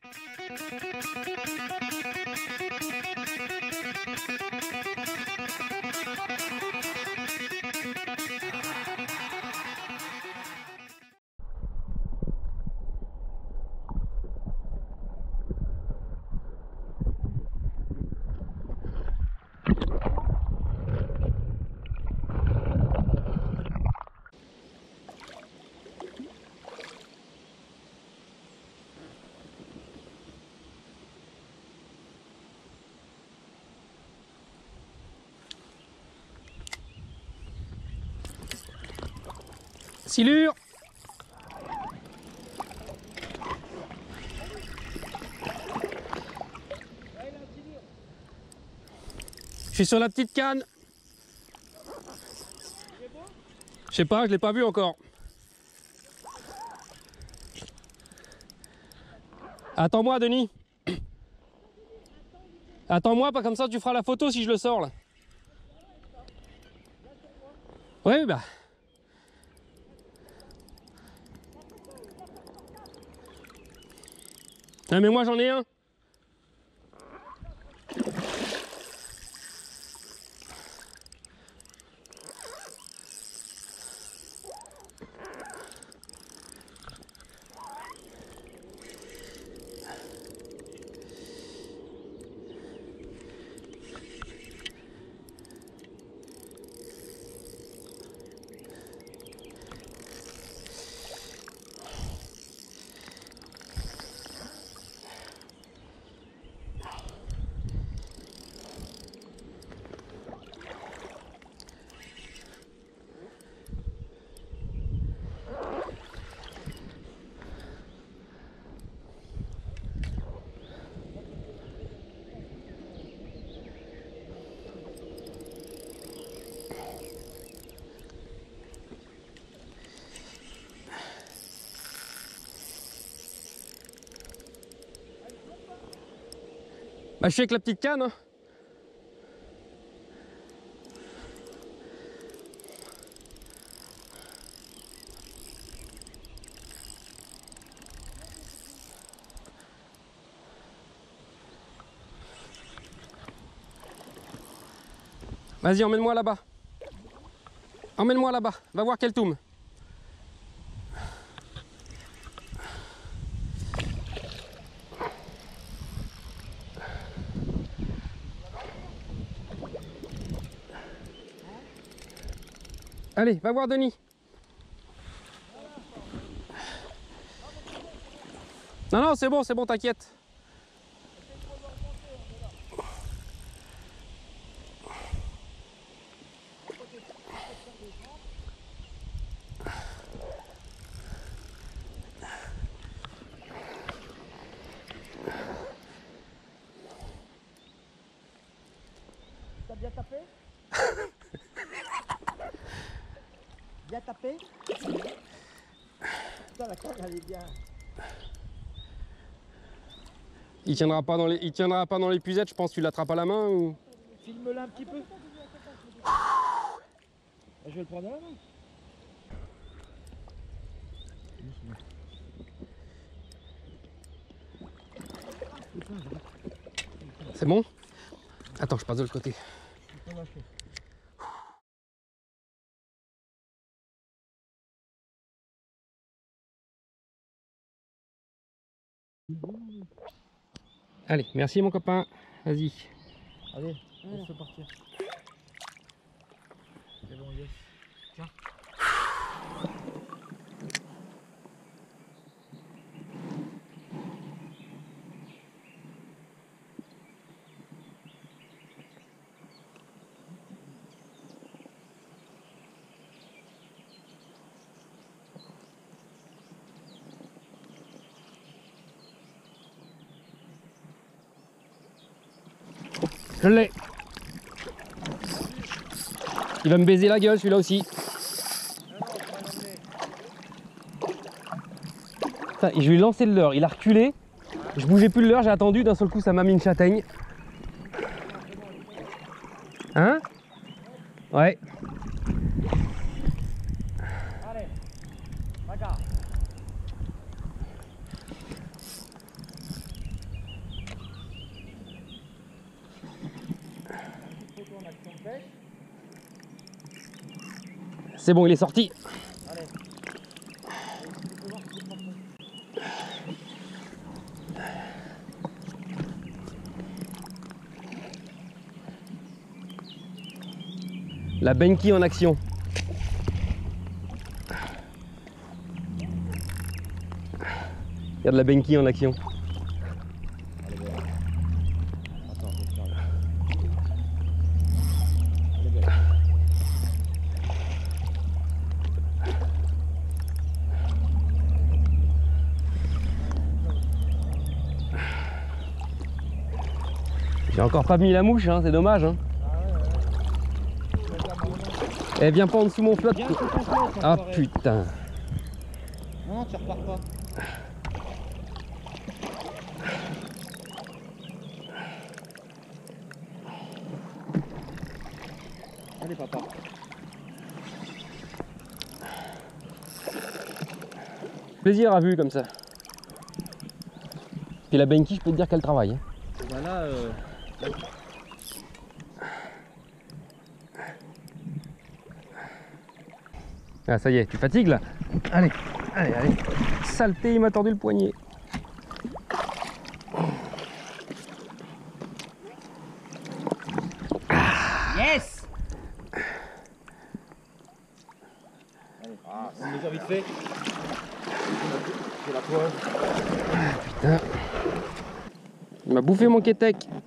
Silure. Je suis sur la petite canne. Je sais pas, je l'ai pas vu encore. Attends-moi, Denis. Attends-moi, pas comme ça tu feras la photo si je le sors là. Oui, bah. Ah, mais moi j'en ai un. Bah, je suis avec la petite canne. Hein. Vas-y, emmène-moi là-bas. Emmène-moi là-bas. Va voir quel toum. Allez, va voir Denis. Non, non, c'est bon, t'inquiète. T'as bien tapé? Bien tapé? Putain, la canne elle est bien. Il tiendra pas dans l'épuisette, je pense que tu l'attrapes à la main ou... Filme-la un petit peu. Je vais le prendre à la main. C'est bon? Attends, je passe de l'autre côté. Allez, merci mon copain. Vas-y. Allez, laisse-le partir. C'est bon, yes. Tiens. Je l'ai. Il va me baiser la gueule celui-là aussi. Putain, je lui ai lancé le leurre, il a reculé. Je bougeais plus le leurre, j'ai attendu, d'un seul coup ça m'a mis une châtaigne. Hein? Ouais. Allez, regarde. C'est bon, il est sorti. Allez. La Benki en action. Regarde la Benki en action. Allez, belle. Attends, je vais faire là. Allez, belle. J'ai encore pas mis la mouche, hein, c'est dommage. Hein. Elle vient pas en dessous mon flotte. Viens, sous ton flotte, Ah enfoiré. putain. Non, tu repars pas. Allez, papa. Plaisir à vue comme ça. Puis la Benki, je peux te dire qu'elle travaille. Hein. Ben là, Ah ça y est, tu fatigues là? Allez, allez, allez. Saleté, il m'a tordu le poignet. yes. Allez, on mesure vite fait. C'est la poêle. Putain. Il m'a bouffé mon kétek.